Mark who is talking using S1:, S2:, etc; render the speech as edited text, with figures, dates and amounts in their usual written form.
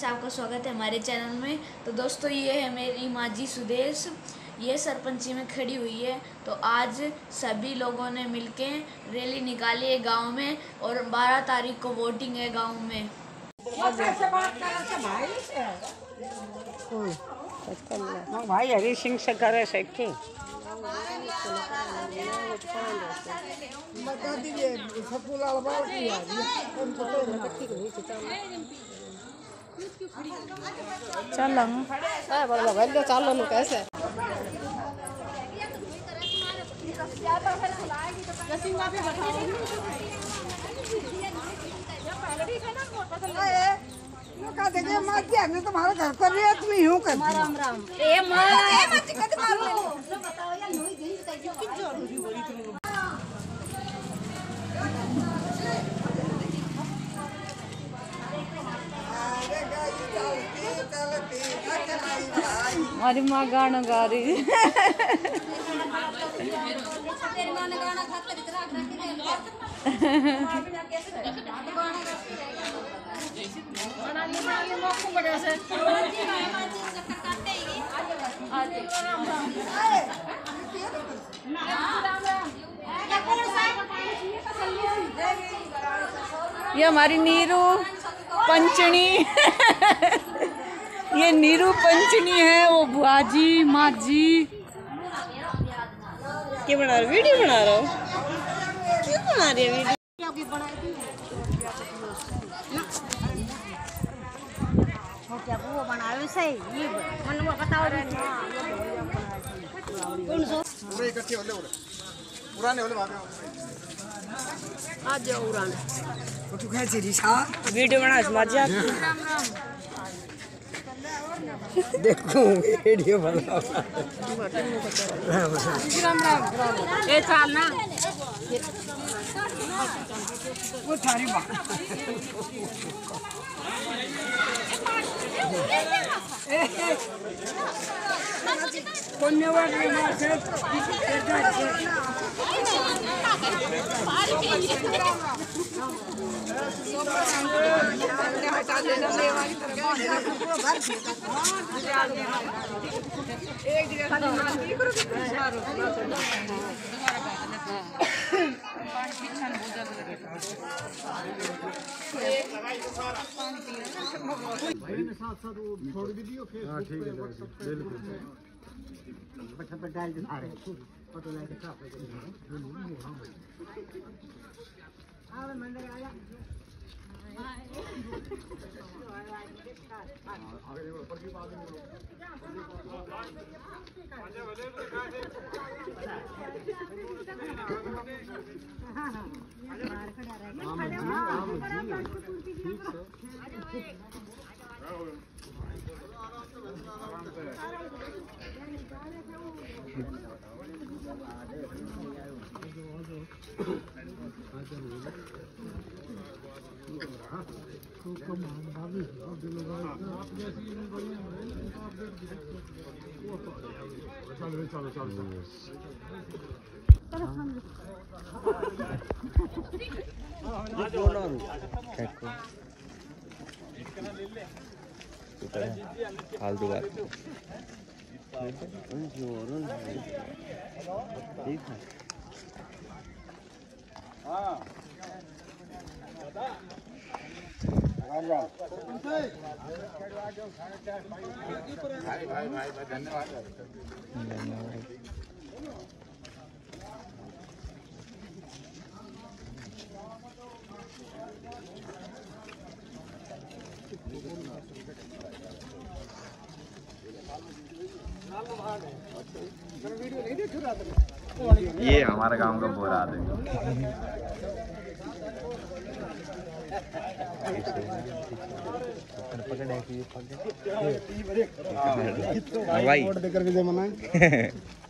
S1: से आपका स्वागत है हमारे चैनल में। तो दोस्तों ये है मेरी माँ जी सुदेश, ये सरपंची में खड़ी हुई है। तो आज सभी लोगों ने मिलके रैली निकाली है गांव में और 12 तारीख को वोटिंग है गांव में।
S2: भाई हरी सिंह से करे सकते चलो कैसे देखिए माँ जी हमने तुम्हारा घर कर लिया तुम यूँ कर राम राम हमारी माँ गाना गा रही ये हमारी नीरू पंचनी ये नीरू पंचनी है, वो बुआ जी माँ जी। क्या बना रहे, वीडियो बना रहे हो? क्यों बना रही है वीडियो? क्या वो बनाए सही ये मन वो बताओ कौन सो पूरे इकट्ठे होले पुराने होले भागे आज उड़ाने तो तू कैसे रिसा वीडियो बना मजा देखो वीडियो बनाओ राम राम ए चाल ना वो थारी बा धन्यवाद साथ साथ वो छोड़ भी दियो फिर हां ठीक है बिल्कुल बच्चा पे डाल दे सारे फोटो लेके साफ कर आ मंदिर आया आगे ऊपर की बात फालतू बात ठीक है। भाई धन्यवाद।
S3: ये हमारे गांव का बोरा है। भाई